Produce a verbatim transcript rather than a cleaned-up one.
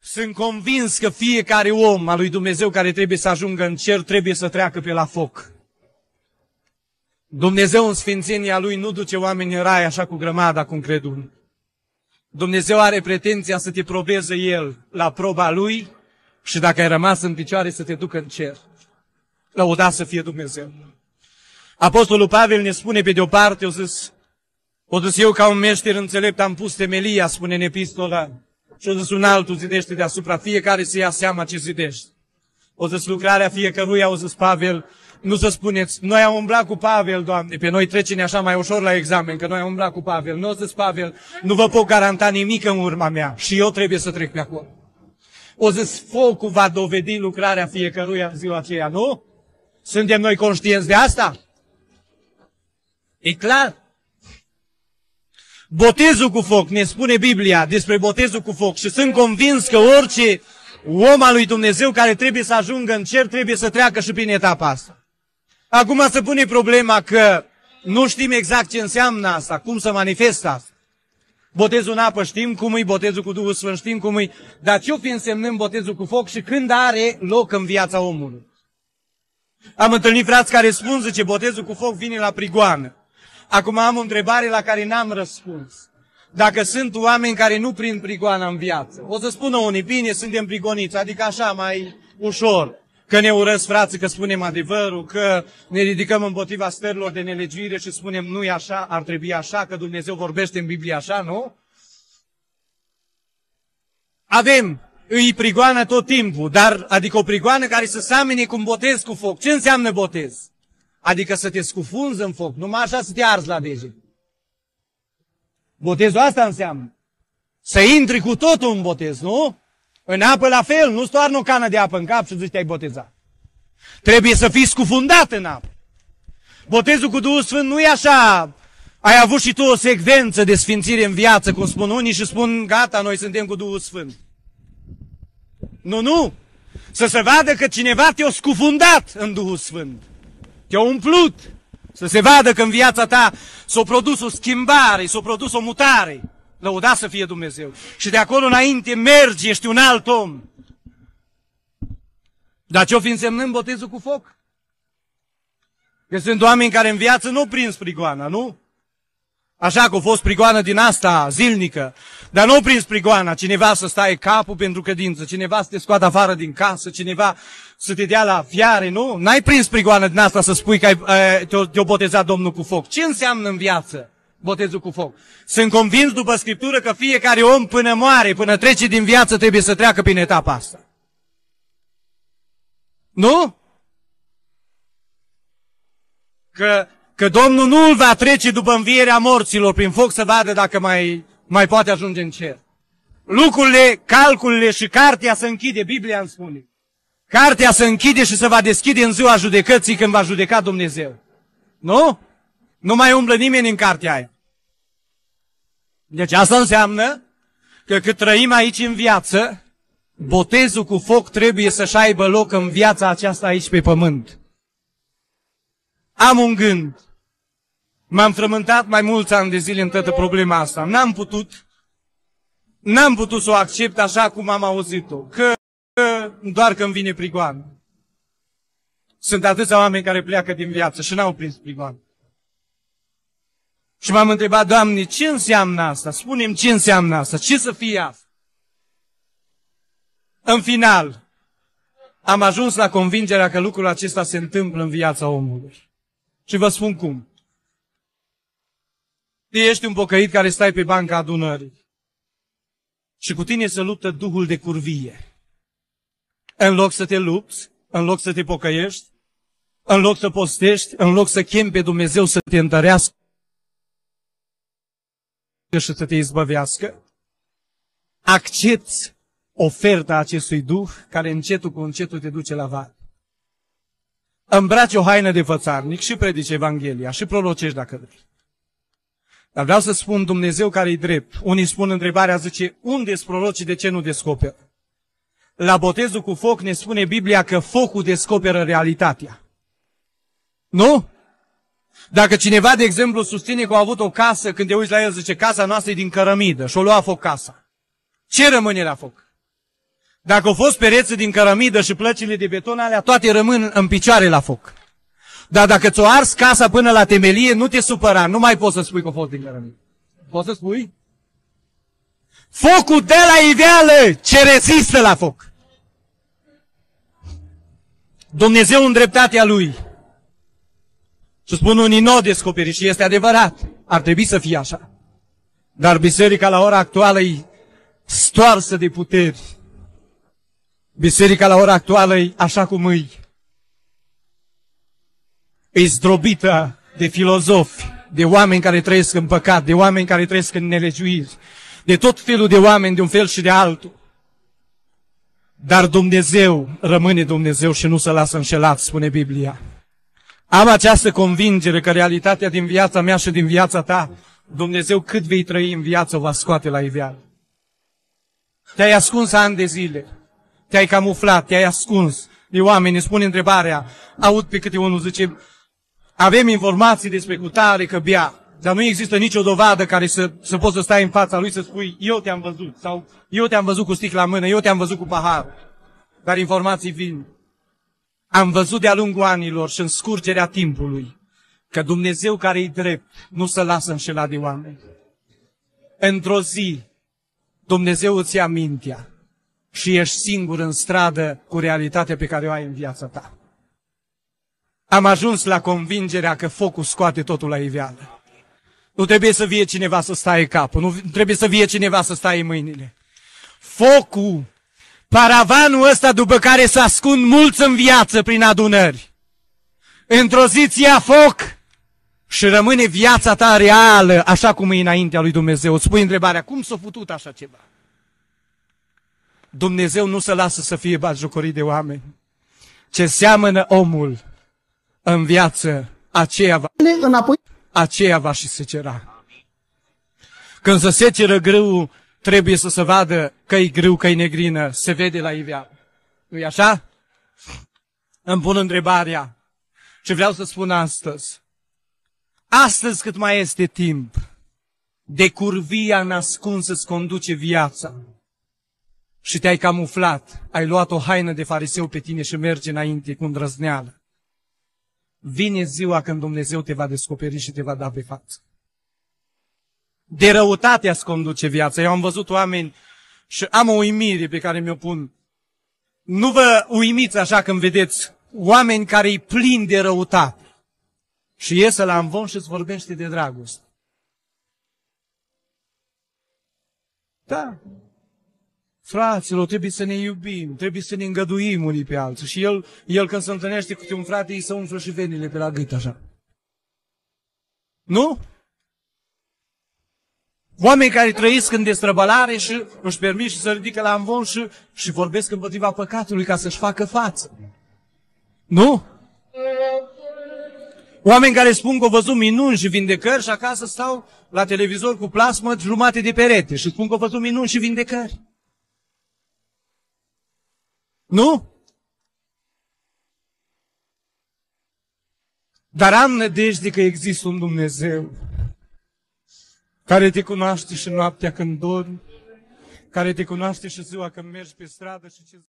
Sunt convins că fiecare om al lui Dumnezeu care trebuie să ajungă în cer trebuie să treacă pe la foc. Dumnezeu în sfințenia Lui nu duce oamenii în rai așa cu grămada, cum cred unii. Dumnezeu are pretenția să te probeze El la proba Lui și dacă ai rămas în picioare să te ducă în cer. Lăudați să fie Dumnezeu. Apostolul Pavel ne spune pe de-o parte, o zis, o zis eu ca un meșter înțelept am pus temelia, spune în epistola, și o zis un altul zidește deasupra, fiecare să ia seama ce zidește. O zis lucrarea fiecăruia, o zis Pavel, nu să spuneți, noi am umblat cu Pavel, Doamne, pe noi trece-ne așa mai ușor la examen, că noi am umblat cu Pavel. Nu o zis Pavel, nu vă pot garanta nimic în urma mea și eu trebuie să trec pe acolo. O zis, focul va dovedi lucrarea fiecăruia în ziua aceea, nu? Suntem noi conștienți de asta? E clar? Botezul cu foc, ne spune Biblia despre botezul cu foc și sunt convins că orice om al lui Dumnezeu care trebuie să ajungă în cer trebuie să treacă și prin etapa asta. Acum se pune problema că nu știm exact ce înseamnă asta, cum se manifestă asta. Botezul în apă știm cum e, botezul cu Duhul Sfânt știm cum e, dar ce-o fi însemnând botezul cu foc și când are loc în viața omului? Am întâlnit frați care spun, zice, botezul cu foc vine la prigoană. Acum am o întrebare la care n-am răspuns. Dacă sunt oameni care nu prind prigoana în viață, o să spună unii, bine, suntem prigoniți, adică așa mai ușor, că ne urăsc frații, că spunem adevărul, că ne ridicăm împotriva stărilor de nelegiuire și spunem nu-i așa, ar trebui așa, că Dumnezeu vorbește în Biblie așa, nu? Avem, îi prigoană tot timpul, dar adică o prigoană care să seamene cu un botez cu foc. Ce înseamnă botez? Adică să te scufunzi în foc, numai așa să te arzi la deget. Botezul asta înseamnă. Să intri cu totul în botez, nu? În apă la fel, nu stoarnă o cană de apă în cap și zici te-ai botezat. Trebuie să fii scufundat în apă. Botezul cu Duhul Sfânt nu e așa. Ai avut și tu o secvență de sfințire în viață, cum spun unii și spun gata, noi suntem cu Duhul Sfânt. Nu, nu. Să se vadă că cineva te-a scufundat în Duhul Sfânt. Te-a umplut. Să se vadă că în viața ta s-a produs o schimbare, s-a produs o mutare. Lăudat să fie Dumnezeu. Și de acolo înainte mergi, ești un alt om. Dar ce-o fi însemnând botezul cu foc? Că sunt oameni care în viață nu prins prigoana, nu? Așa că a fost prigoană din asta, zilnică. Dar nu prins prigoana, cineva să stai capul pentru credință, cineva să te scoată afară din casă, cineva să te dea la fiare, nu? N-ai prins prigoană din asta să spui că ai, te-a botezat Domnul cu foc. Ce înseamnă în viață botezul cu foc? Sunt convins după Scriptură că fiecare om până moare, până trece din viață, trebuie să treacă prin etapa asta. Nu? Că, că Domnul nu îl va trece după învierea morților prin foc să vadă dacă mai, mai poate ajunge în cer. Lucrurile, calculele și cartea se închide, Biblia îmi spune. Cartea se închide și se va deschide în ziua judecății când va judeca Dumnezeu. Nu? Nu mai umblă nimeni în cartea aia. Deci asta înseamnă că cât trăim aici în viață, botezul cu foc trebuie să-și aibă loc în viața aceasta aici pe pământ. Am un gând. M-am frământat mai mulți ani de zile în toată problema asta. N-am putut, n-am putut să o accept așa cum am auzit-o. Că, că doar când vine prigoană. Sunt atâția oameni care pleacă din viață și n-au prins prigoană. Și m-am întrebat, Doamne, ce înseamnă asta? Spune-mi ce înseamnă asta? Ce să fie asta? În final, am ajuns la convingerea că lucrul acesta se întâmplă în viața omului. Și vă spun cum. Tu ești un pocăit care stai pe banca adunării. Și cu tine se luptă duhul de curvie. În loc să te lupți, în loc să te pocăiești, în loc să postești, în loc să chemi pe Dumnezeu să te întărească și să te izbăvească, accepți oferta acestui duh care încetul cu încetul te duce la val. Îmbraci o haină de fățarnic și predici Evanghelia și prorocești dacă vrei. Dar vreau să spun Dumnezeu care e drept. Unii spun întrebarea, zice, unde-s prorocii, de ce nu descoperă? La botezul cu foc ne spune Biblia că focul descoperă realitatea. Nu? Dacă cineva, de exemplu, susține că a avut o casă, când te uiți la el, zice, casa noastră e din cărămidă și o lua foc casa. Ce rămâne la foc? Dacă au fost pereți din cărămidă și plăcile de beton alea, toate rămân în picioare la foc. Dar dacă ți-o ars casa până la temelie, nu te supăra, nu mai poți să spui că a fost din cărămidă. Poți să spui? Focul de la iveală ce rezistă la foc. Dumnezeu în dreptatea Lui. Și spun unii, nu o descoperi și este adevărat. Ar trebui să fie așa. Dar biserica la ora actuală e stoarsă de puteri. Biserica la ora actuală e așa cum îi. E zdrobită de filozofi, de oameni care trăiesc în păcat, de oameni care trăiesc în nelegiuiri, de tot felul de oameni de un fel și de altul. Dar Dumnezeu rămâne Dumnezeu și nu se lasă înșelat, spune Biblia. Am această convingere că realitatea din viața mea și din viața ta, Dumnezeu cât vei trăi în viață o va scoate la iveală. Te-ai ascuns ani de zile, te-ai camuflat, te-ai ascuns de oameni, îmi spune întrebarea, aud pe câte unul zice, avem informații despre cutare că bea, dar nu există nicio dovadă care să, să poți să stai în fața lui să spui, eu te-am văzut, sau eu te-am văzut cu sticla în mână, eu te-am văzut cu pahar. Dar informații vin. Am văzut de-a lungul anilor și în scurgerea timpului că Dumnezeu care e drept nu se lasă înșelat de oameni. Într-o zi, Dumnezeu îți ia mintea și ești singur în stradă cu realitatea pe care o ai în viața ta. Am ajuns la convingerea că focul scoate totul la iveală. Nu trebuie să vie cineva să stai capul, nu trebuie să vie cineva să stai mâinile. Focul, paravanul ăsta după care se ascund mulți în viață prin adunări, într-o zi ți ia foc și rămâne viața ta reală, așa cum e înaintea lui Dumnezeu. Îți pui întrebarea, cum s-a putut așa ceva? Dumnezeu nu se lasă să fie batjocorit de oameni. Ce seamănă omul în viață, aceea va, aceea va și secera. Când se seceră grâul, trebuie să se vadă că-i grâu, că-i negrină, se vede la iveală. Nu-i așa? Îmi pun întrebarea și vreau să spun astăzi. Astăzi cât mai este timp, de curvia nascunsă îți conduce viața și te-ai camuflat, ai luat o haină de fariseu pe tine și mergi înainte cu îndrăzneală. Vine ziua când Dumnezeu te va descoperi și te va da pe față. De răutatea îți conduce viața. Eu am văzut oameni și am o uimire pe care mi-o pun. Nu vă uimiți așa când vedeți oameni care îi plin de răutate și iese la amvon și îți vorbește de dragoste. Da. Fraților, trebuie să ne iubim, trebuie să ne îngăduim unii pe alții. Și el, el când se întâlnește cu un frate, îi se umflă și venile pe la gât, așa. Nu? Oameni care trăiesc în destrăbălare și își permit și să ridică la amvon și, și vorbesc împotriva păcatului ca să-și facă față. Nu? Oameni care spun că au văzut minuni și vindecări și acasă stau la televizor cu plasmă jumate de perete și spun că au văzut minuni și vindecări. Nu? Dar am nădejde că există un Dumnezeu care te cunoaște și noaptea când dormi, care te cunoaște și ziua când mergi pe stradă și ce...